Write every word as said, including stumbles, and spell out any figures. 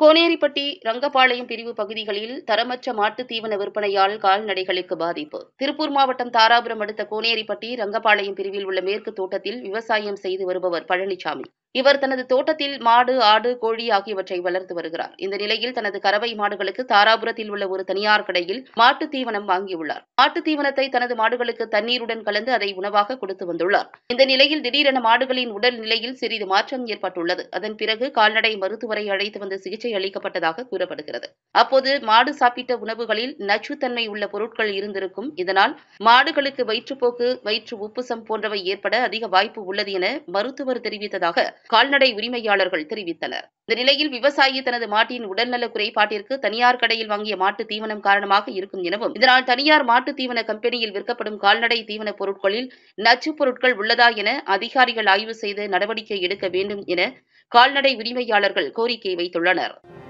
கோனேரிப்பட்டி, ரங்கபாளையம் பிரிவு பகுதிகளில் தரமற்ற மாட்டுத் தீவன விற்பனையால் கால்நடைகளுக்கு பாதிப்பு. திருப்பூர் மாவட்டம் தாராபுரம் அடுத்த கோனேரிப்பட்டி, ரங்கபாளையம் பிரிவில் உள்ள மேற்கு தோட்டத்தில் விவசாயம் செய்து வருபவர் பழனிசாமி. இவர் தனது தோட்டத்தில் மாடு, ஆடு, கோழி ஆகியவற்றை வளர்த்து வருகிறார். இந்த நிலையில் தனது கறவை மாடுகளுக்கு தாராபுரத்தில் உள்ள ஒரு தனியார் கடையில் மாட்டுத் தீவனம் வாங்கியுள்ளார். மாட்டுத் தீவனத்தை தனது மாடுகளுக்கு தண்ணீருடன் கலந்து அதை உணவாக கொடுத்து வந்துள்ளார். இந்த நிலையில் திடீரென மாடுகளின் உடல் நிலையில் சிறிது மாற்றம் ஏற்பட்டுள்ளது. அதன் பிறகு கால்நடை மருத்துவரை அழைத்து வந்து சிகிச்சை அளிக்கப்பட்டதாக கூறப்படுகிறது. அப்போது மாடு சாப்பிட்ட உணவுகளில் நச்சுத்தன்மை உள்ள பொருட்கள் இருந்திருக்கும். இதனால் மாடுகளுக்கு வயிற்றுப்போக்கு, வயிற்று உப்புசம் போன்றவை ஏற்பட அதிக வாய்ப்பு உள்ளது என மருத்துவர் தெரிவித்ததாக கால்நடை உரிமையாளர்கள் தெரிவித்தனர். இந்த நிலையில் விவசாயி தனது மாட்டின் உடல்நல குறைபாட்டிற்கு தனியார் கடையில் வாங்கிய மாட்டு தீவனம் காரணமாக இருக்கும் எனவும், இதனால் தனியார் மாட்டு தீவன கம்பெனியில் விற்கப்படும் கால்நடை தீவன பொருட்களில் நச்சுப் பொருட்கள் உள்ளதா என அதிகாரிகள் ஆய்வு செய்து நடவடிக்கை எடுக்க வேண்டும் என கால்நடை உரிமையாளர்கள் கோரிக்கை வைத்துள்ளனர்.